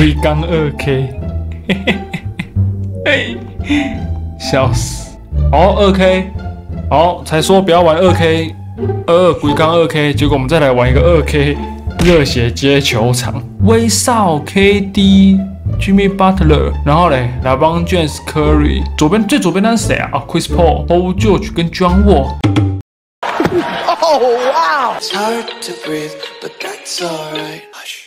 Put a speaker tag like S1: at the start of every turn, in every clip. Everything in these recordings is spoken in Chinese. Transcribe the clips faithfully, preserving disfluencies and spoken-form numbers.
S1: 龟缸二 K， 笑死！哦，二 K， 好，才说不要玩二 K， 二龟缸二 K， 结果我们再来玩一个二 K 热血街球场，威少 K D。Jimmy Butler， 然后嘞 ，LeBron James Curry， 左边最左边那是谁啊？啊 ，Chris Paul、Paul George 跟 John Wall。Oh wow！ It's hard to breathe, but that's alright. Hush.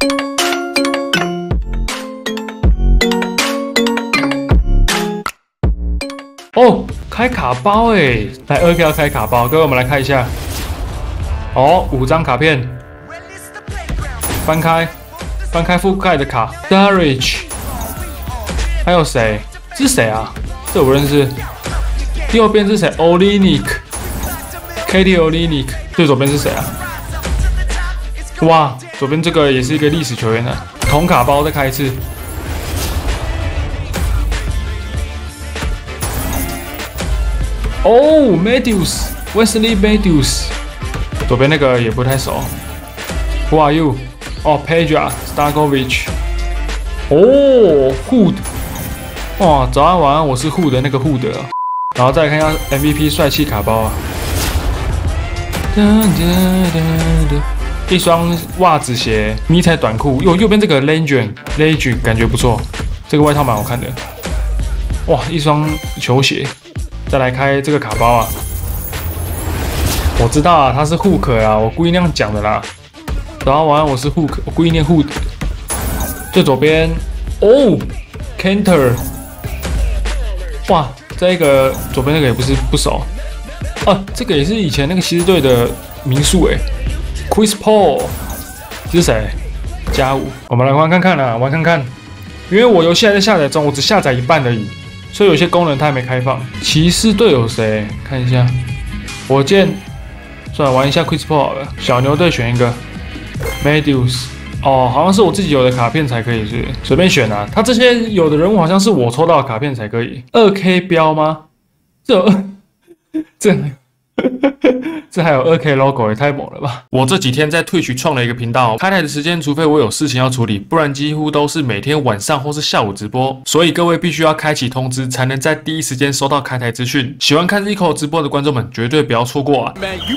S1: 哦，开卡包哎，来二 K 要开卡包，各位我们来看一下。哦，五张卡片，翻开。翻开覆盖的卡 ，Darich， 还有谁？这是谁啊？这我不认识。右边是谁 ？Olynyk，K D Olynyk。最左边是谁啊？哇，左边这个也是一个历史球员啊。同卡包再开一次。哦 ，Matthews，Wesley Matthews。左边那个也不太熟。Who are you？哦 ，Peja Stakovic， 哦 ，Hood， 哇，早安晚安，我是 Hood 的那个 Hood， 然后再来看一下 M V P 帅气卡包啊，一双袜子鞋，迷彩短裤，右右边这个 Legend Legend 感觉不错，这个外套蛮好看的，哇，一双球鞋，再来开这个卡包啊，我知道啊，他是 Hook 啊，我故意那样讲的啦。早上晚安，我是 Hook， 我故意念 Hook。最左边，哦 ，Cantor， 哇，这个左边那个也不是不熟，啊，这个也是以前那个骑士队的名宿哎 ，Chris Paul， 这是谁？加五，我们来玩看看啦，玩看看，因为我游戏还在下载中，我只下载一半而已，所以有些功能它还没开放。骑士队有谁？看一下，火箭，算了，玩一下 Chris Paul 好了，小牛队选一个。Matthews， 哦，好像是我自己有的卡片才可以，是随便选啊。他这些有的人物好像是我抽到的卡片才可以。二 K 标吗？这这这还有二 K logo 也太猛了吧！我这几天在Twitch创了一个频道，开台的时间除非我有事情要处理，不然几乎都是每天晚上或是下午直播。所以各位必须要开启通知，才能在第一时间收到开台资讯。喜欢看 Zico 直播的观众们绝对不要错过啊！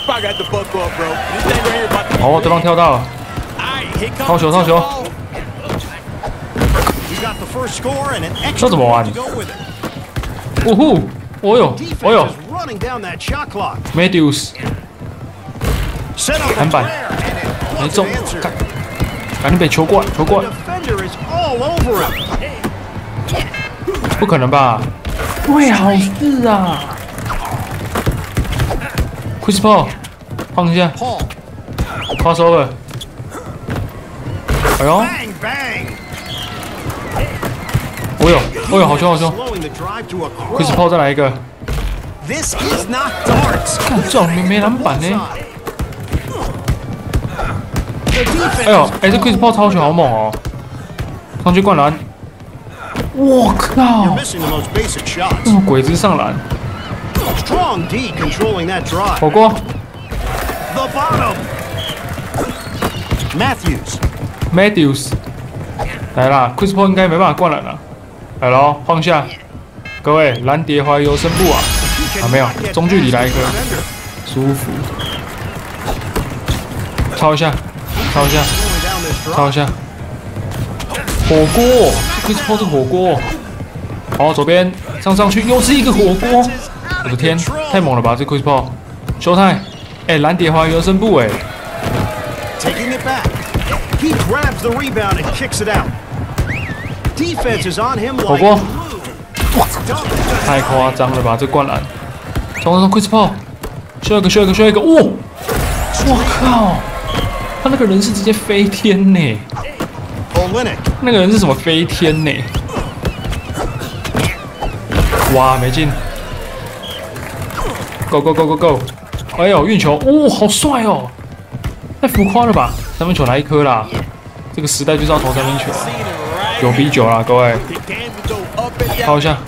S1: 哦，对方跳到了。套球，套球！这怎么玩？呜呼！哦呦，哦呦 ！Matthews， 篮板没中，赶赶紧被球过来，球过来！不可能吧？最好是啊 ！Chris Paul， 放一下 ，crossover。哎呦！哦呦，哦呦，好凶好凶 ！Chris Paul 再来一个。看这种没没篮板呢。哎呦，哎这 Chris Paul 超球好猛哦！上去灌篮。我靠！这么鬼子上篮。火锅。Matthews， 来啦 ，Chris Paul 应该没办法灌篮了，来咯，放下，各位蓝蝶怀游身步啊，啊没有，中距离来一颗，舒服，抄一下，抄一下，抄一下，火锅 ，Chris Paul 是火锅，好，左边上上去又是一个火锅，我的天，太猛了吧，这 Chris Paul， 修太，哎，蓝蝶怀游身步哎。
S2: He grabs the rebound and kicks it out. Defense is on him like
S1: glue. 太夸张了吧，这灌篮！冲冲冲 ，Chris Paul， 需要一个，需要一个，需要一个！哇！我靠！他那个人是直接飞天呢！那个人是什么飞天呢？哇，没进 ！Go go go go go！ 哎呦，运球！哦，好帅哦！太浮夸了吧！三分球来一颗啦！这个时代就是要投三分球，九比九啦，各位。抛一下。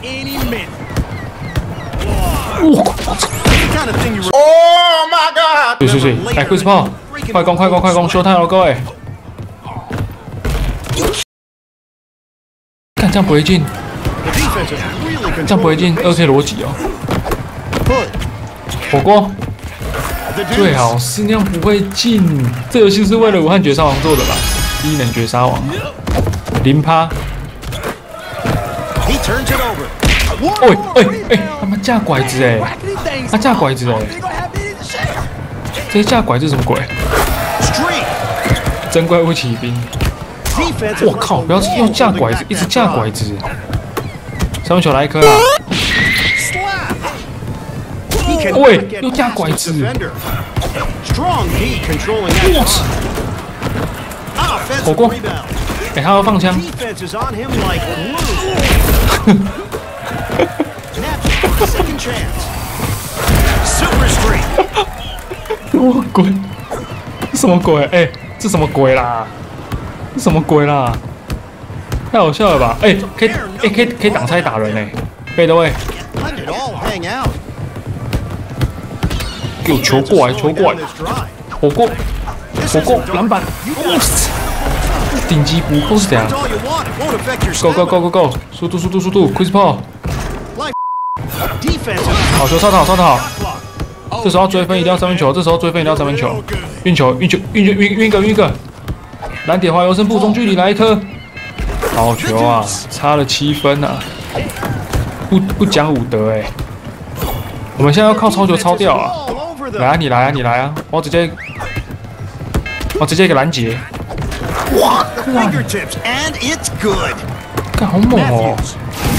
S1: 哇！对对对，来 Chris Paul，快攻快攻快攻，休太了，各位。 干这样不会进，
S2: The defense is really
S1: 这样不会
S2: controlling
S1: 进
S2: the
S1: 二
S2: pace.
S1: K 逻辑哦。
S2: Put
S1: 火锅
S2: the
S1: 最
S2: deuce.
S1: 好是那样不会进。这游戏是为了武汉绝杀王做的吧？低能绝杀王，零趴。
S2: He turns it over.
S1: 喂哎哎，他妈架拐子哎，他架拐子哎，这架拐子什么鬼？
S2: Streak.
S1: 真怪物骑兵！
S2: Defense is
S1: 我靠，不要又架拐子，一直架拐子。三分球来一颗啊！
S2: He can
S1: 喂
S2: get
S1: 又架
S2: past
S1: 拐
S2: his
S1: 子
S2: defender. Strong D controlling that
S1: 我
S2: shot.
S1: 操！
S2: Offensive
S1: 火锅
S2: rebound.
S1: 哎，他要放枪，
S2: Defense is on him like glue. Naps for a second chance. Super streak.
S1: 什么鬼？什么鬼？哎，这什么鬼啦？这什么鬼啦？太好笑了吧？哎，可以，哎，可以，可以挡拆打人哎！背的位，
S2: Let it all hang out.
S1: 给我球过来，球过来，火锅，火锅，篮板，哇塞！顶级补扣是怎样
S2: That's all you want. It won't affect your
S1: ？Go go go
S2: stamina.
S1: go go！速度速度速度 ！Chris Paul，
S2: Like defense is
S1: 好球，超好超好！
S2: clock.
S1: 这时候要追分一定要三分球，这时候追分一定要三分球，运球运球运球运运一个运一个，蓝铁花优胜部中距离来一颗，好球啊，差了七分啊，不不讲武德哎、我们现在要靠超球超掉啊，
S2: All over
S1: 来啊
S2: them.
S1: 你来啊你来啊，我直接我直接一个拦截，哇，
S2: Fingertips, and it's good.
S1: 干好猛哦！
S2: Matthews.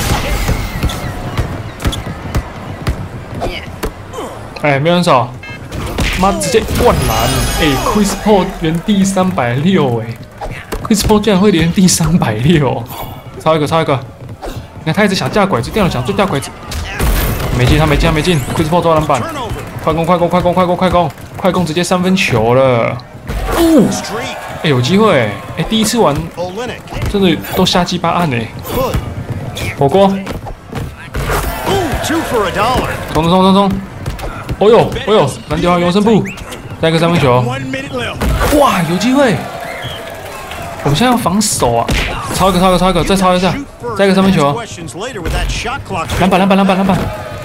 S1: 哎，没人手，妈直接灌篮！哎，Chris Paul 原地三百六哎，Chris Paul 竟然会连地三百六，抄一个抄一个！你看他一直想架拐子，电脑想追架拐子，没进他没进他没进 ，Chris Paul 抓篮板，
S2: Turnover.
S1: 快攻快攻快攻快攻快攻快攻直接三分球了！哦，
S2: Streak.
S1: 哎有机会哎，哎第一次玩
S2: Olenek.
S1: 真的都瞎鸡巴按哎，
S2: Hood.
S1: 火锅
S2: Ooh, two for a dollar.
S1: 冲冲冲冲冲！哦呦哦呦，蓝调优胜部，再一个三分球。
S2: One minute left.
S1: 哇，有机会！我们现在要防守啊！抄一个，抄一个，抄一个，再抄一下，再一个三分球，
S2: Questions later with that shot clock.
S1: 篮板，篮板，篮板，篮板！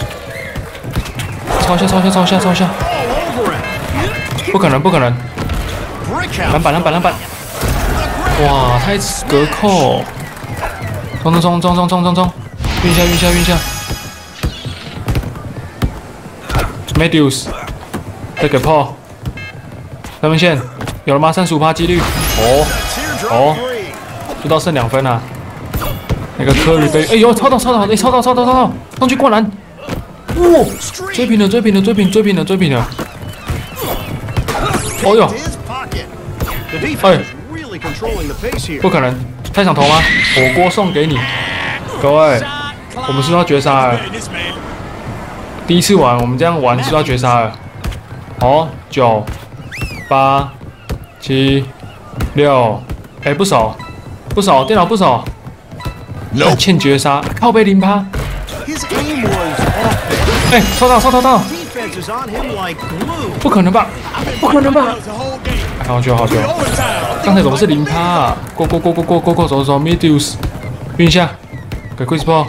S1: 抄一下，抄一下，抄一下，抄一下！
S2: All over it.
S1: 不可能，不可能！
S2: Brick house.
S1: 篮板，篮板，篮板！哇，他一直隔扣！冲冲冲冲冲冲冲冲！运一下，运一下，运一下 ！Matthews， 再给炮！三分线有了吗？三十五趴几率！哦。
S2: Teardrop
S1: Oh.
S2: three.
S1: 就到剩两分了。那个科里被，哎呦，超到超到，哎，超到超到超到，上去灌篮！哇，追平了追平了追平追平了追平了！哦呦，
S2: His pocket. The
S1: 哎
S2: defense is really controlling the pace here.
S1: 不可能，太想投吗？火锅送给你，各位，我们是不是要绝杀了？第一次玩，我们这样玩是不是要绝杀了？哦，九、八、七、六，哎，不少，不少，电脑不少。欠绝杀，靠背零趴。
S2: His aim was off.
S1: 哎，超到超到超到！
S2: Defense is on him like glue.
S1: 不可能吧？不可能吧？好久好久，刚才怎么是零趴啊？过过过过过过过，走走 ，Matthews， 运一下，给 Chris Paul，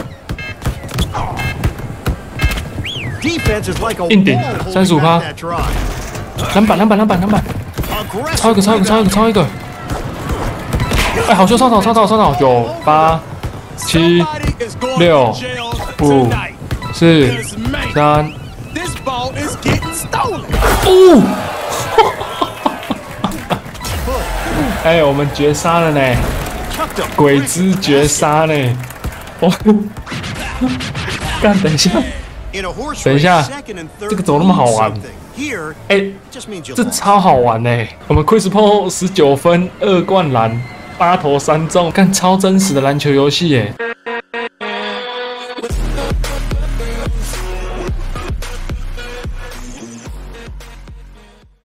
S2: Defense is like a
S1: 硬顶
S2: wall
S1: 三十五
S2: holding
S1: 趴
S2: back，that drive.
S1: 篮板篮板篮板篮板，
S2: Aggressive
S1: 超一个超一个超一个
S2: rebound.
S1: 超一个！哎，好球超到超到超到，九八七六五四三，哦！哎，我们绝杀了呢！
S2: Tucked up.
S1: 鬼之绝杀呢！哦，干，等一下，
S2: In a horse
S1: 等一
S2: race,
S1: 下
S2: second and third
S1: 这个怎么那么好玩
S2: means something. Here,
S1: 哎，
S2: just means you
S1: 这
S2: lost.
S1: 超好玩呢！我们 Chris Paul 十九分，二灌篮，八投三中，干超真实的篮球游戏耶！